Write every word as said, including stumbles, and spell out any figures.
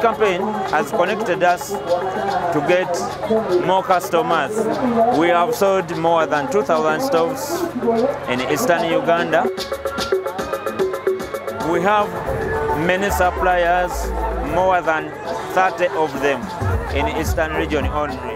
campaign has connected us to get more customers. We have sold more than two thousand stoves in eastern Uganda. We have many suppliers, more than thirty of them in eastern region only.